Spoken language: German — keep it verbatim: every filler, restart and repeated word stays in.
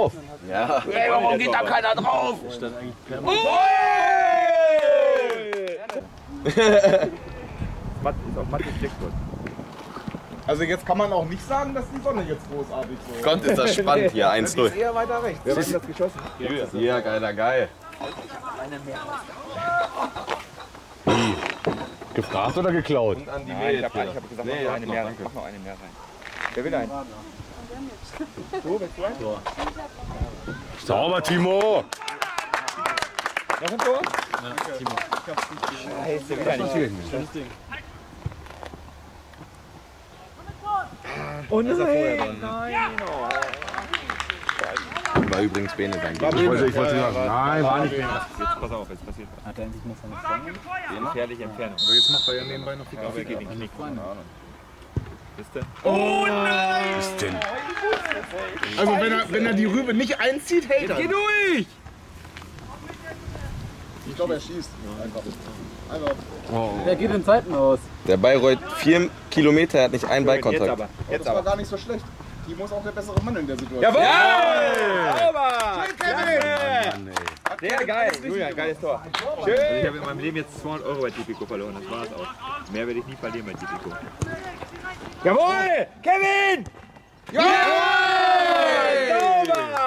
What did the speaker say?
drauf. Ja. Ey, warum geht da keiner drauf? Matt ist auch Matt Jackpot. Also jetzt kann man auch nicht sagen, dass die Sonne jetzt großartig so. Gott, ist das spannend hier, eins null. ist eher weiter rechts. Wer hat das geschossen? Ja, geiler, geil. Gefragt oder geklaut? Und an die Nein, ich Welt. habe hab gesagt, Nee, mach noch hab eine noch, mehr rein. danke. Mach noch eine mehr rein. Wer will einen? Du, willst du einen? Sauber, Timo! Noch ein Tor? Ja, Timo. Scheiße, wieder nicht. Oh nein, nein, War übrigens Bene dein Ich wollte, ich wollte sagen, nein, war nicht. Jetzt pass auf, jetzt passiert was. Hat er endlich mal seine Freundin? Gefährliche Entfernung. Aber jetzt macht er ja nebenbei noch die Aber Kaffee. geht den Knick. Keine Ahnung. Wisst ihr? Oh nein! Was ist denn? Also wenn er, wenn er die Rübe nicht einzieht, hält er. Geh durch! Ich glaube, er schießt. Einfach. Einfach. Wer geht in Zeiten aus? Der Bayreuth vier Kilometer, er hat nicht einen Jetzt Ballkontakt. aber. Jetzt Das war aber. gar nicht so schlecht. Timo ist auch der bessere Mann in der Situation. Jawohl! Sauber! Kevin! Sehr geil. Julian, geiles Tor. Schön. Also ich habe in meinem Leben jetzt zweihundert Euro bei Tipico verloren. Das war's auch. Mehr werde ich nie verlieren bei Tipico. Jawohl! Kevin! Jawohl! Sauber!